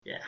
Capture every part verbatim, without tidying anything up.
Yeah.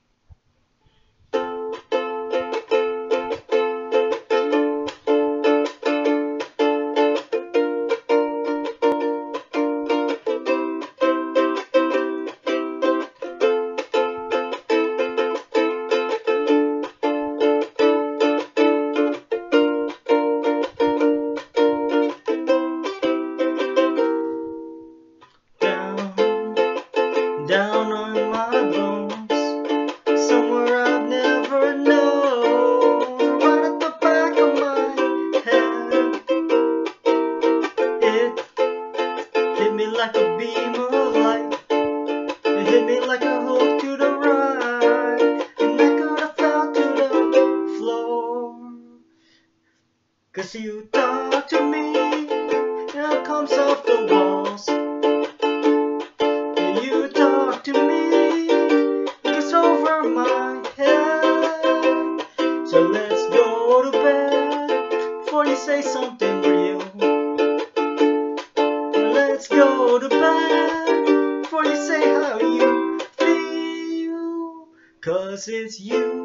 Down on my bones, somewhere I've never known, right at the back of my head. It hit me like a beam of light, it hit me like a hook to the right, and I could have fell to the floor. Cause you talk to me, and it comes off the walls. To me, it's over my head. So let's go to bed before you say something real. Let's go to bed before you say how you feel. Cause it's you.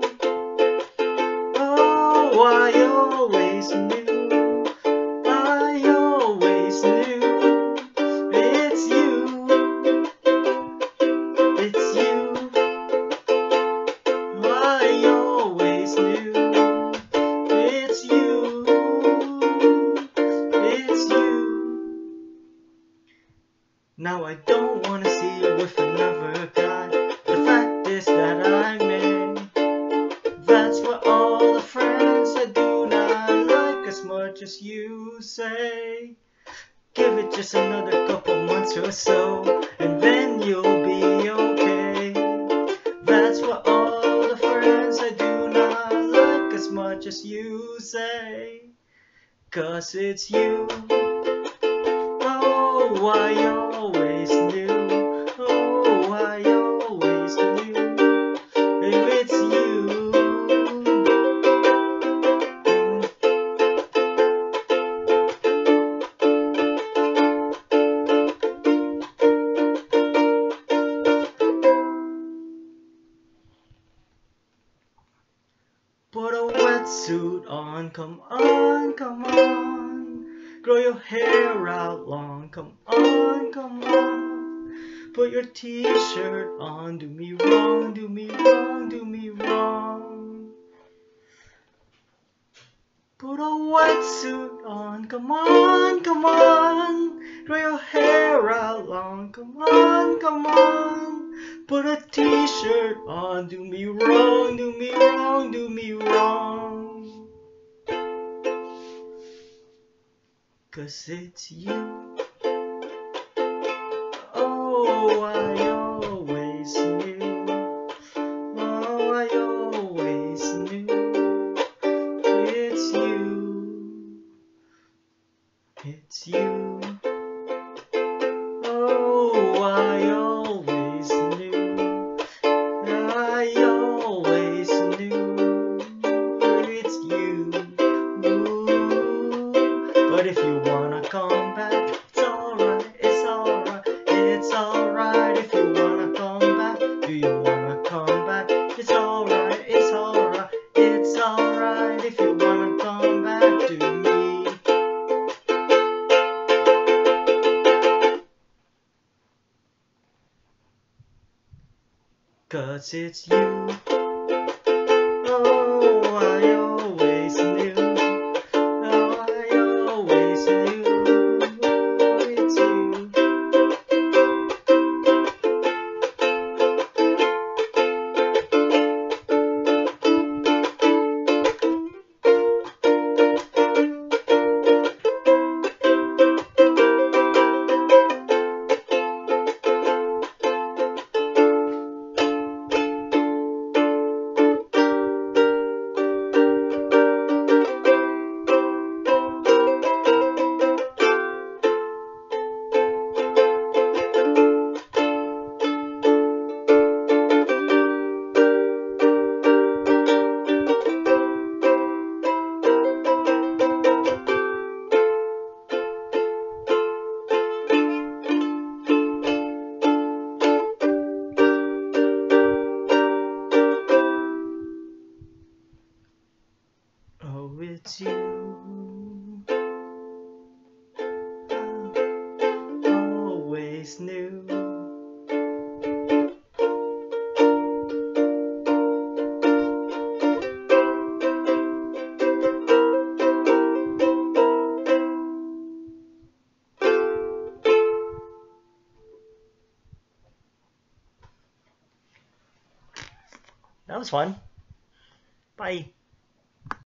Oh, I always knew, I always knew, it's you. It's you, I always knew. It's you, it's you. Now I don't wanna see you with another guy. The fact is that I may. That's what all the friends I do not like as much as you say. Give it just another couple months or so, and then you'll be okay. That's what all the friends I do not like as much as you say. Cause it's you. Oh, I always knew. Oh, I always knew. It's you. Put a wetsuit on, come on, come on. Grow your hair out long, come on, come on. Put your t-shirt on, do me wrong, do me wrong, do me wrong. Put a wetsuit on, come on, come on. Grow your hair out long, come on, come on. Put a t-shirt on, do me wrong, do me wrong, do me wrong. Cause it's you. Oh, I always knew. Oh, I always knew. It's you. It's you. Oh, I always knew. I always knew. It's you. Ooh. But if you wanna come back, it's alright, it's alright, it's alright. If you wanna come back, do you wanna come back? It's alright, it's alright, it's alright. If you wanna come back to me. Cause it's you. Oh, I always knew. Oh, I always knew. It's you. it's you. I always knew. That was fun. Bye.